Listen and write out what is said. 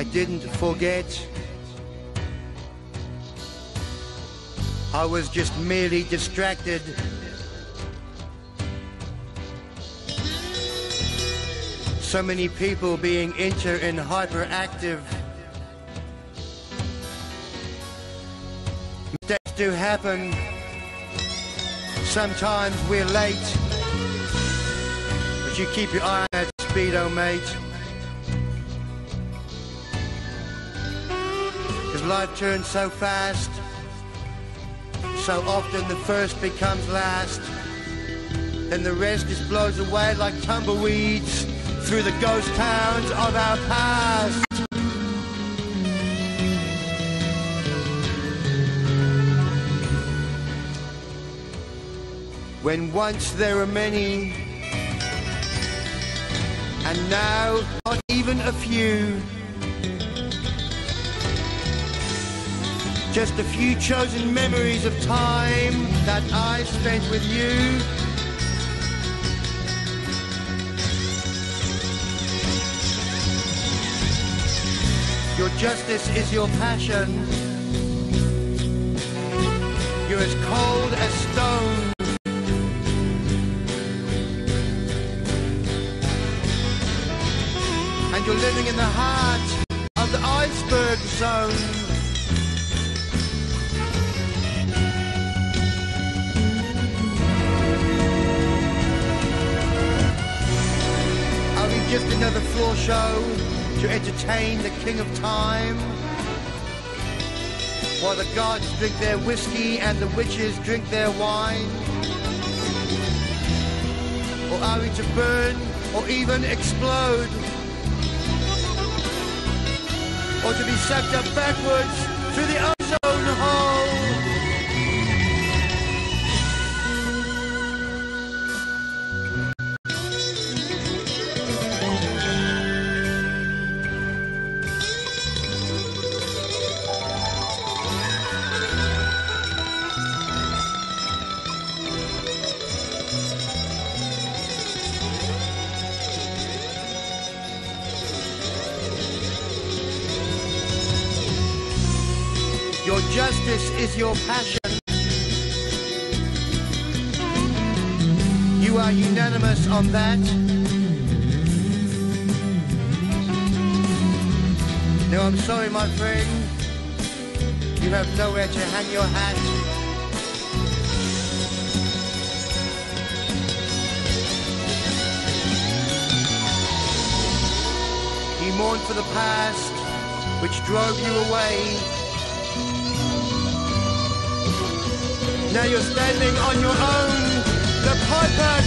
I didn't forget. I was just merely distracted. So many people being inter and hyperactive. Mistakes do happen. Sometimes we're late. But you keep your eye on that speedo, mate. Cause life turns so fast. So often the first becomes last. Then the rest just blows away like tumbleweeds through the ghost towns of our past. When once there were many, and now not even a few. Just a few chosen memories of time that I spent with you. Your justice is your passion. You're as cold as stone. And you're living in the heart of the iceberg zone. Are we just another floor show to entertain the king of time? While the gods drink their whiskey and the witches drink their wine? Or are we to burn or even explode? Or to be sucked up backwards through the ozone hole? Your justice is your passion. You are unanimous on that. No, I'm sorry, my friend. You have nowhere to hang your hat. You mourn for the past, which drove you away. Now you're standing on your own. The piper